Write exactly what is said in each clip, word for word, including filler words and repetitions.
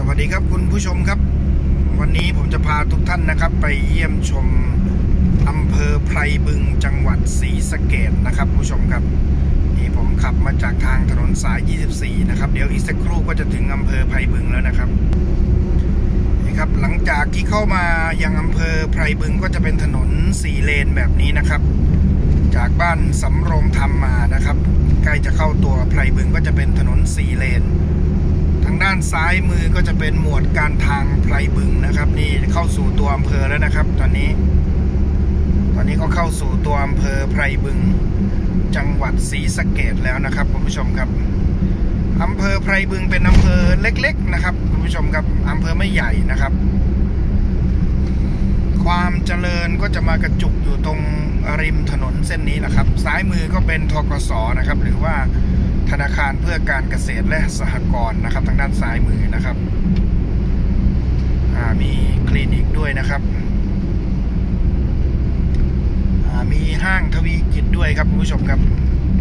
วัสดีครับคุณผู้ชมครับวันนี้ผมจะพาทุกท่านนะครับไปเยี่ยมชมอำเภอไพรบึงจังหวัดศรีสะเกษนะครับผู้ชมครับนี่ผมขับมาจากทางถนนสายยี่สิบสี่นะครับเดี๋ยวอีกสักครู่ก็จะถึงอำเภอไพรบึงแล้วนะครับนี่ครับหลังจากที่เข้ามายังอำเภอไพรบึงก็จะเป็นถนนสี่เลนแบบนี้นะครับจากบ้านสำโรงธรรมมานะครับใกล้จะเข้าตัวไพรบึงก็จะเป็นถนนสี่เลนทางด้านซ้ายมือก็จะเป็นหมวดการทางไพรบึงนะครับนี่เข้าสู่ตัวอำเภอแล้วนะครับตอนนี้ตอนนี้ก็เข้าสู่ตัวอำเภอไพรบึงจังหวัดศรีสะเกษแล้วนะครับคุณผู้ชมครับอำเภอไพรบึงเป็นอำเภอเล็กๆนะครับคุณผู้ชมครับอำเภอไม่ใหญ่นะครับความเจริญก็จะมากระจุกอยู่ตรงริมถนนเส้นนี้นะครับซ้ายมือก็เป็นธกส.นะครับหรือว่าธนาคารเพื่อการเกษตรและสหกรณ์นะครับทางด้านซ้ายมือนะครับมีคลินิกด้วยนะครับมีห้างทวีกิจด้วยครับคุณผู้ชมครับ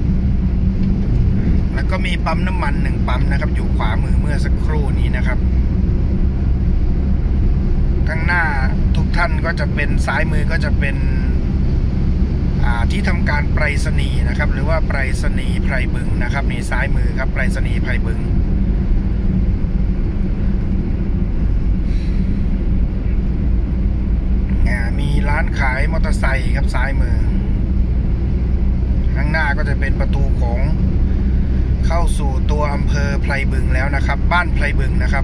แล้วก็มีปั๊มน้ำมันหนึ่งปั๊มนะครับอยู่ขวามือเมื่อสักครู่นี้นะครับข้างหน้าทุกท่านก็จะเป็นซ้ายมือก็จะเป็นที่ทำการไปรษณีย์นะครับหรือว่าไปรษณีย์ไพรบึงนะครับนี่ซ้ายมือครับไปรษณีย์ไพรบึงมีร้านขายมอเตอร์ไซค์ครับซ้ายมือข้างหน้าก็จะเป็นประตูโขงเข้าสู่ตัวอำเภอไพรบึงแล้วนะครับบ้านไพรบึงนะครับ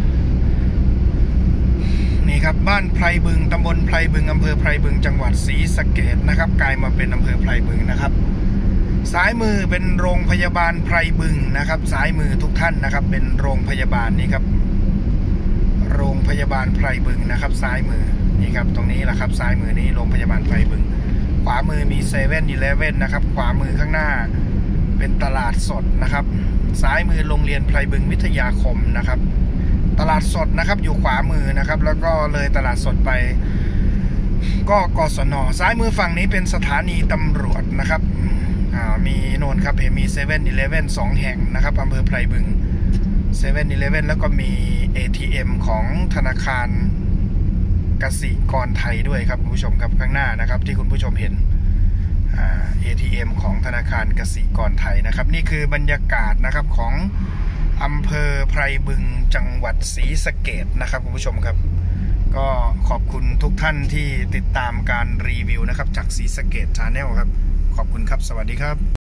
นี่ครับบ้านไพรบึงตำบลไพรบึงอำเภอไพรบึงจังหวัดศรีสะเกษนะครับกลายมาเป็นอำเภอไพรบึงนะครับซ้ายมือเป็นโรงพยาบาลไพรบึงนะครับซ้ายมือทุกท่านนะครับเป็นโรงพยาบาลนี่ครับโรงพยาบาลไพรบึงนะครับซ้ายมือนี่ครับตรงนี้แหละครับซ้ายมือนี้โรงพยาบาลไพรบึงขวามือมีเซเว่นอีเลฟเว่นนะครับขวามือข้างหน้าเป็นตลาดสดนะครับซ้ายมือโรงเรียนไพรบึงวิทยาคมนะครับตลาดสดนะครับอยู่ขวามือนะครับแล้วก็เลยตลาดสดไปก็กศน.ซ้ายมือฝั่งนี้เป็นสถานีตำรวจนะครับมีโน่นครับเห็นมีเซเว่นอีเลฟเว่นสองแห่งนะครับอำเภอไพรบึงเซเว่นอีเลฟเว่นแล้วก็มี เอ ที เอ็ม ของธนาคารกสิกรไทยด้วยครับคุณผู้ชมครับข้างหน้านะครับที่คุณผู้ชมเห็น เอ ที เอ็ม ของธนาคารกสิกรไทยนะครับนี่คือบรรยากาศนะครับของอำเภอไพรบึงจังหวัดศรีสะเกษนะครับคุณผู้ชมครับก็ขอบคุณทุกท่านที่ติดตามการรีวิวนะครับจากศรีสะเกษ Channel ครับขอบคุณครับสวัสดีครับ